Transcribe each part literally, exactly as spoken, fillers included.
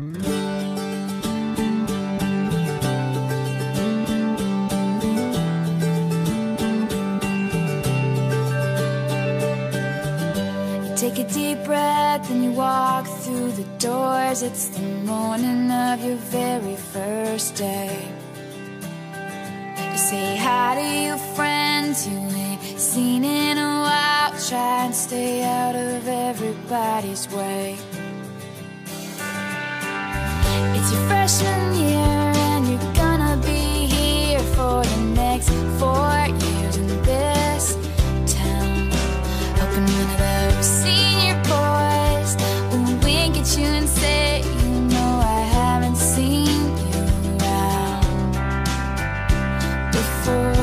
Take a deep breath and you walk through the doors. It's the morning of your very first day. You say hi to your friends you ain't seen in a while. Try and stay out of everybody's way. It's your freshman year and you're gonna be here for the next four years in this town. Hoping one of those senior boys will wink at you and say, you know I haven't seen you around before.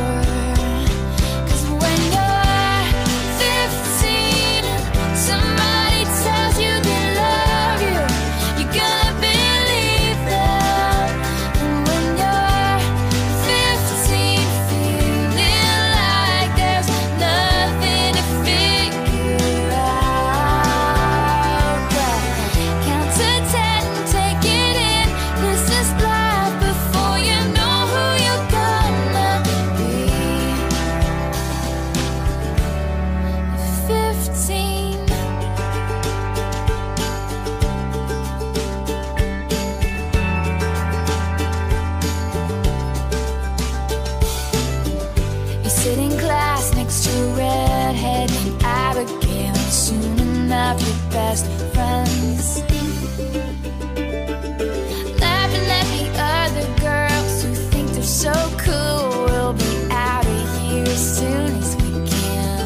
Sit in class next to a redhead named Abigail, and soon enough your best friends. Laughing at the other girls who think they're so cool. We'll be out of here as soon as we can.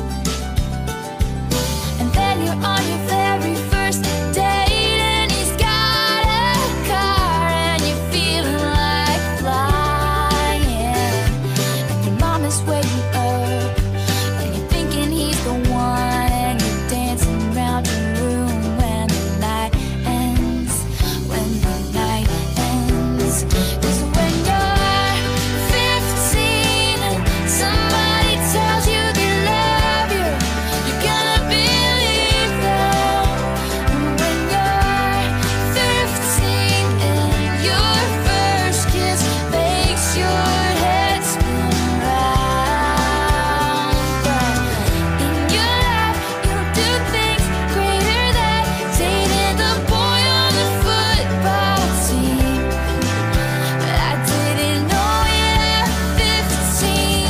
And then you're on your very first date and he's got a car and you're feeling like flying. And your mom is waiting up and you're thinking he's the one, and you're dancing around your room when the night ends, when the night ends. 'Cause when you're fifteen and somebody tells you they love you, you're gonna believe them. And when you're fifteen and your first kiss makes your head spin round. But in your life you'll do things greater than dating the boy on the football team. But I didn't know it at fifteen.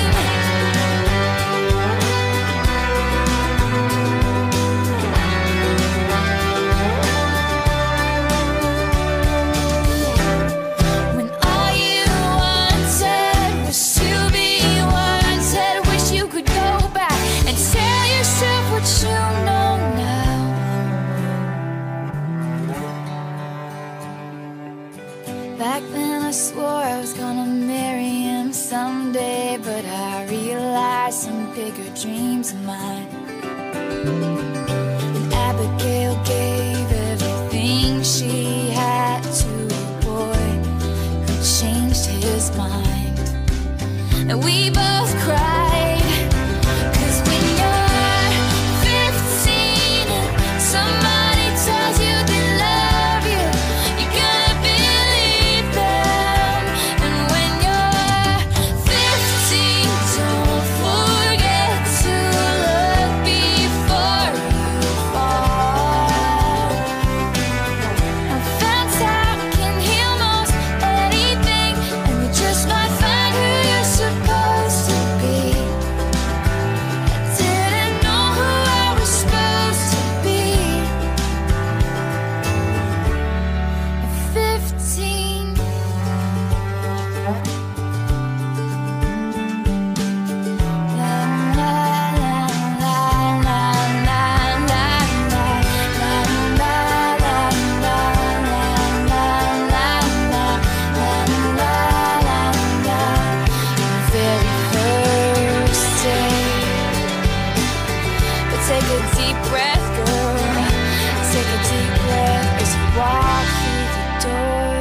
When all you wanted was to be wanted, wish you could go back and tell yourself what you know now. Back then I swore I was gonna marry him someday, but I realized some bigger dreams of mine. And Abigail gave everything she had to a boy who changed his mind. And we both cried. 'Cause when you're fifteen and somebody tells you they love you, you're gonna believe them. And when you're fifteen, don't forget to look before you fall. I found out can heal most anything, and you just might find who you're supposed to be. I didn't know who I was supposed to be at fifteen. La la la la la la la la la la la la la la. Your very first day. But take a deep breath, girl. Take a deep breath as you walk through the door.